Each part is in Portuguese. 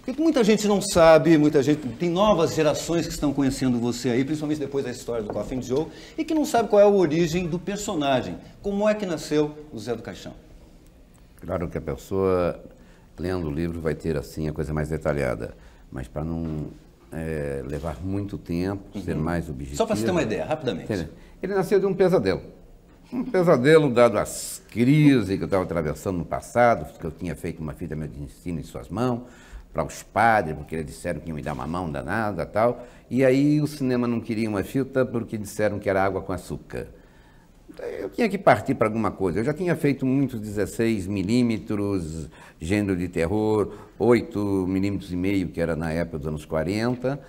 Porque muita gente não sabe, muita gente, tem novas gerações que estão conhecendo você aí, principalmente depois da história do Coffin Joe, e que não sabe qual é a origem do personagem. Como é que nasceu o Zé do Caixão? Claro que a pessoa, lendo o livro, vai ter assim a coisa mais detalhada, mas para não levar muito tempo, ser mais objetivo... Só para você ter uma ideia, rapidamente. Ele nasceu de um pesadelo. Um pesadelo dado às crises que eu estava atravessando no passado, que eu tinha feito uma fita de ensino em suas mãos, para os padres, porque eles disseram que iam me dar uma mão danada e tal. E aí o cinema não queria uma fita porque disseram que era água com açúcar. Eu tinha que partir para alguma coisa. Eu já tinha feito muitos 16 milímetros, gênero de terror, 8 milímetros e meio, que era na época dos anos 40.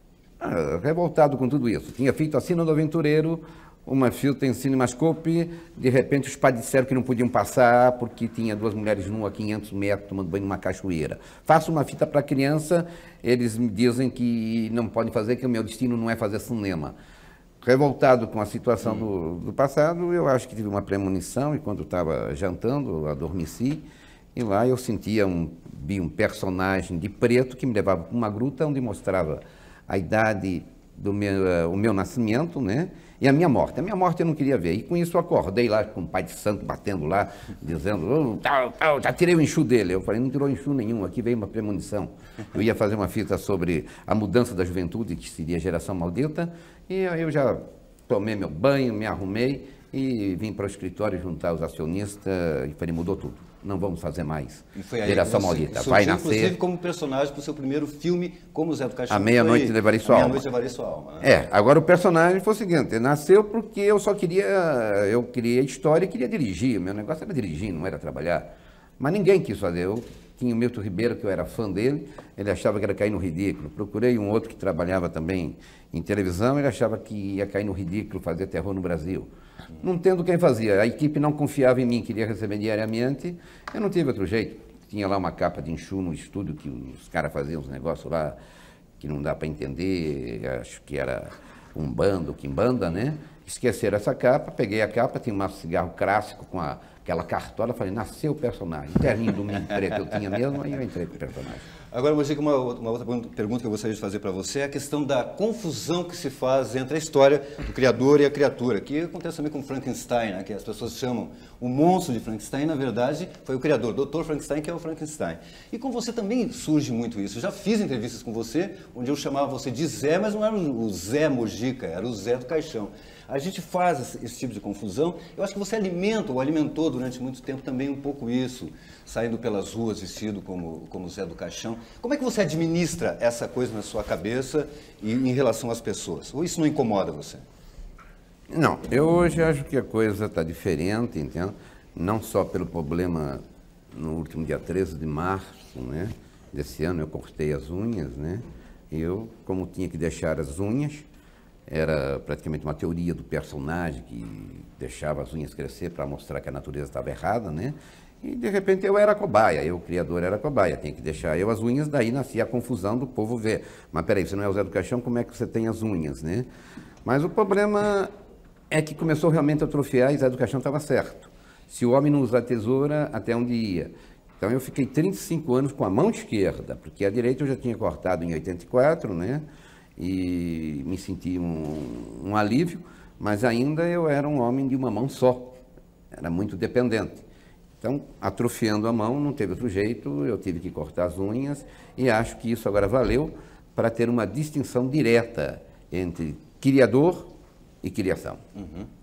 Revoltado com tudo isso. Tinha feito A Sina do Aventureiro, uma fita em Cinemascope, de repente os padres disseram que não podiam passar porque tinha duas mulheres nuas a 500 metros tomando banho numa cachoeira. Faço uma fita para criança, eles me dizem que não podem fazer, que o meu destino não é fazer cinema. Revoltado com a situação do passado, eu acho que tive uma premonição e quando estava jantando, adormeci e lá eu sentia vi um personagem de preto que me levava para uma gruta onde mostrava a idade o meu nascimento, né? E a minha morte. A minha morte eu não queria ver. E com isso eu acordei lá com o pai de santo batendo lá, dizendo, já tirei o enxu dele. Eu falei, não tirou enxu nenhum, aqui veio uma premonição. Eu ia fazer uma fita sobre a mudança da juventude, que seria a geração maldita, e aí eu já tomei meu banho, me arrumei e vim para o escritório juntar os acionistas e falei, mudou tudo. Não vamos fazer mais. E foi aí Geração Maldita. Vai nascer. Inclusive como personagem para o seu primeiro filme, como Zé do Caixão. A Meia-Noite Levarei Sua Alma. A Meia-Noite Levarei Sua Alma. Né? Agora o personagem foi o seguinte, nasceu porque eu queria história e queria dirigir. O meu negócio era dirigir, não era trabalhar. Mas ninguém quis fazer. Eu tinha o Milton Ribeiro, que eu era fã dele, ele achava que era cair no ridículo. Procurei um outro que trabalhava também em televisão, ele achava que ia cair no ridículo fazer terror no Brasil. Não tendo quem fazia, a equipe não confiava em mim, queria receber diariamente, eu não tive outro jeito. Tinha lá uma capa de enxu no estúdio que os caras faziam uns negócios lá que não dá para entender, acho que era Umbanda ou Quimbanda, né? Esqueceram essa capa, peguei a capa, tinha um cigarro clássico com aquela cartola, falei, nasceu o personagem. Terninho do Minho Preto eu tinha mesmo, aí eu entrei pro personagem. Agora, Mojica, uma outra pergunta que eu gostaria de fazer para você é a questão da confusão que se faz entre a história do criador e a criatura, que acontece também com Frankenstein, né? Que as pessoas chamam o monstro de Frankenstein, na verdade, foi o criador, Dr. Frankenstein, que é o Frankenstein. E com você também surge muito isso. Eu já fiz entrevistas com você, onde eu chamava você de Zé, mas não era o Zé Mojica, era o Zé do Caixão. A gente faz esse tipo de confusão. Eu acho que você alimenta, ou alimentou durante muito tempo também um pouco isso, saindo pelas ruas vestido como Zé do Caixão. Como é que você administra essa coisa na sua cabeça e em relação às pessoas? Ou isso não incomoda você? Não, eu hoje acho que a coisa está diferente, entende? Não só pelo problema no último dia 13 de março, né? Desse ano eu cortei as unhas, né? Eu, como tinha que deixar as unhas, era praticamente uma teoria do personagem que deixava as unhas crescer para mostrar que a natureza estava errada, né? E de repente eu era cobaia, o criador era cobaia, tem que deixar eu as unhas, daí nascia a confusão do povo ver. Mas peraí, você não é o Zé do Caixão, como é que você tem as unhas, né? Mas o problema é que começou realmente a atrofiar e Zé do Caixão estava certo. Se o homem não usar tesoura, até onde ia? Então eu fiquei 35 anos com a mão esquerda, porque a direita eu já tinha cortado em 84, né? E me senti um alívio, mas ainda eu era um homem de uma mão só, era muito dependente. Então, atrofiando a mão, não teve outro jeito, eu tive que cortar as unhas e acho que isso agora valeu para ter uma distinção direta entre criador e criação. Uhum.